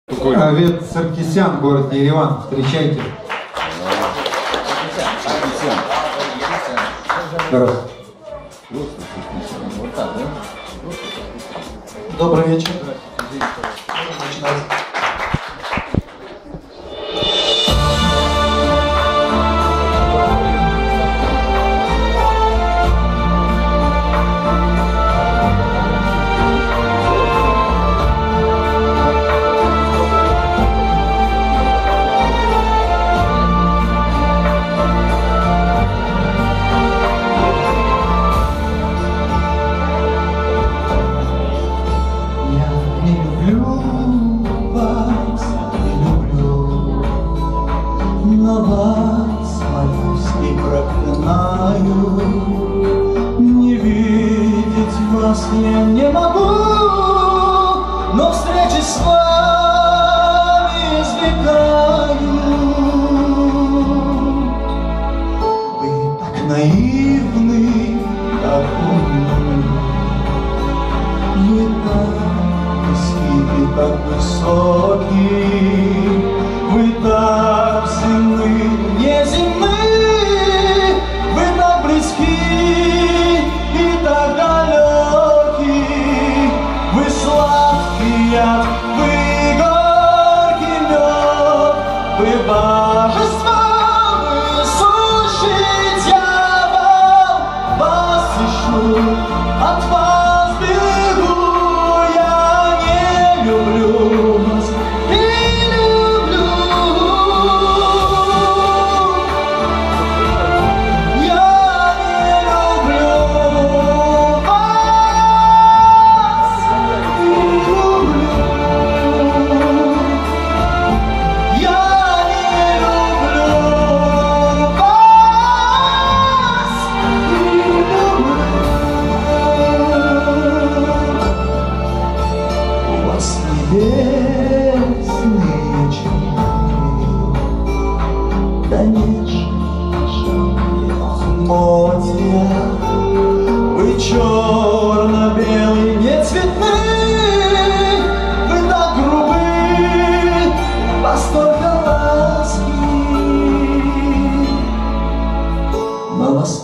Авет Саркисян, город Ереван. Встречайте. Здорово. Добрый вечер. Не видеть вас я не могу, но встречи с вами избегаю. Вы так наивны, так умны, вы так низки и так высоки, вы так земны, неземны. Вы горький мед, вы божество, вы сущий дьявол. Вас ищу, от вас бегу, я не люблю вас и люблю. Я не люблю вас и люблю. Небесные чары, конечно, жалкие лохмотья, вы черно-белый, не цветный, вы так грубы, вас только ласки, на вас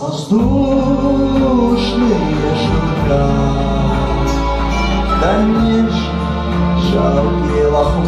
воздушные шелка, конечно, жалкие лохмотья.